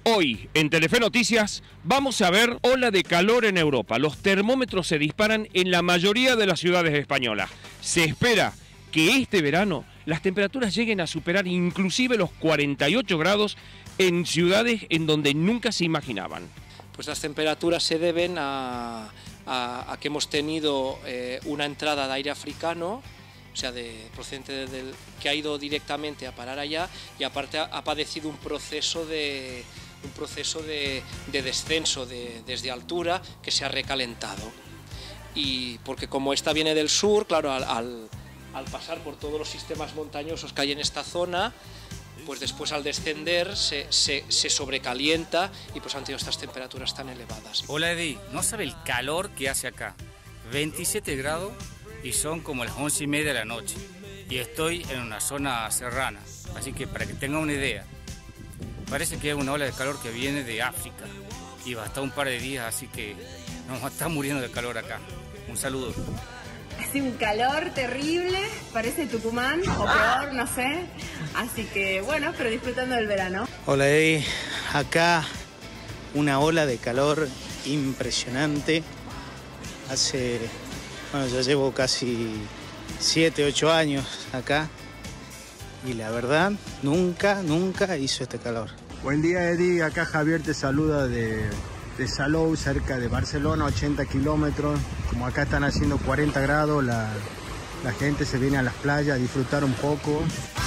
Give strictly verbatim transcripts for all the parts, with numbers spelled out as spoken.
Hoy, en Telefe Noticias, vamos a ver ola de calor en Europa. Los termómetros se disparan en la mayoría de las ciudades españolas. Se espera que este verano las temperaturas lleguen a superar inclusive los cuarenta y ocho grados en ciudades en donde nunca se imaginaban. Pues las temperaturas se deben a, a, a que hemos tenido eh, una entrada de aire africano, o sea, de, procedente de, del, que ha ido directamente a parar allá, y aparte ha, ha padecido un proceso de, un proceso de, de descenso de, desde altura que se ha recalentado. Y porque como esta viene del sur, claro, al, al, al pasar por todos los sistemas montañosos que hay en esta zona, pues después al descender se, se, se sobrecalienta y pues han tenido estas temperaturas tan elevadas. Hola Eddie, no sabe el calor que hace acá, veintisiete grados y son como las once y media de la noche y estoy en una zona serrana, así que para que tengan una idea, parece que hay una ola de calor que viene de África y va a estar un par de días, así que nos estamos muriendo de calor acá. Un saludo. Hace un calor terrible, parece Tucumán, o peor, no sé. Así que bueno, pero disfrutando del verano. Hola Eddie, acá una ola de calor impresionante. Hace, bueno, ya llevo casi siete, ocho años acá y la verdad, nunca, nunca hizo este calor. Buen día Eddie, acá Javier te saluda de, de Salou, cerca de Barcelona, ochenta kilómetros. Como acá están haciendo cuarenta grados, la, la gente se viene a las playas a disfrutar un poco.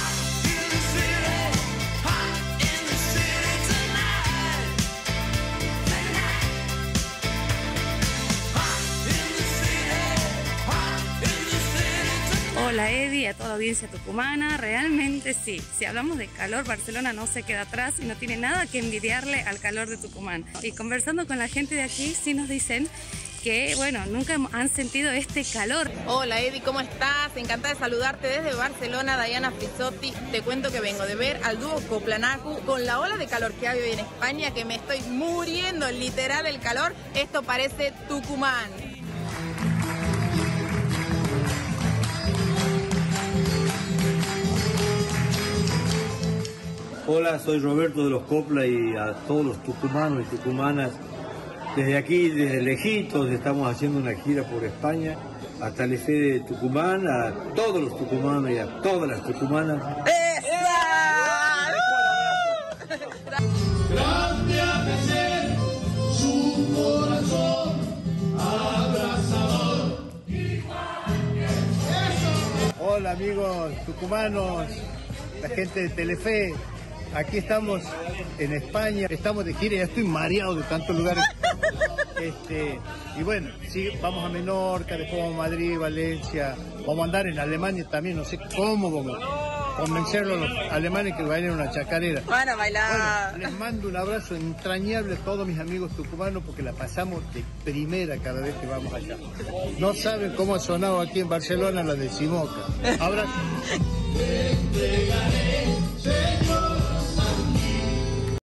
Hola Eddie, a toda la audiencia tucumana, realmente sí, si hablamos de calor, Barcelona no se queda atrás y no tiene nada que envidiarle al calor de Tucumán. Y conversando con la gente de aquí, sí nos dicen que, bueno, nunca han sentido este calor. Hola Eddie, ¿cómo estás? Encantada de saludarte desde Barcelona, Dayana Frisotti. Te cuento que vengo de ver al dúo Coplanacu con la ola de calor que hay hoy en España, que me estoy muriendo, literal el calor. Esto parece Tucumán. Hola, soy Roberto de los Copla y a todos los tucumanos y tucumanas. Desde aquí, desde lejitos, estamos haciendo una gira por España, a Telefe de Tucumán, a todos los tucumanos y a todas las tucumanas. Grande ha de ser su corazón abrazador. Hola amigos tucumanos, la gente de Telefe. Aquí estamos en España, estamos de gira, ya estoy mareado de tantos lugares. Este, y bueno, sí, vamos a Menorca, después vamos a Madrid, Valencia, vamos a andar en Alemania también, no sé cómo vamos a convencerlos a los alemanes que vayan a una chacarera. Van a bailar. Bueno, les mando un abrazo entrañable a todos mis amigos tucumanos porque la pasamos de primera cada vez que vamos allá. No saben cómo ha sonado aquí en Barcelona la de Simoca. Abrazo.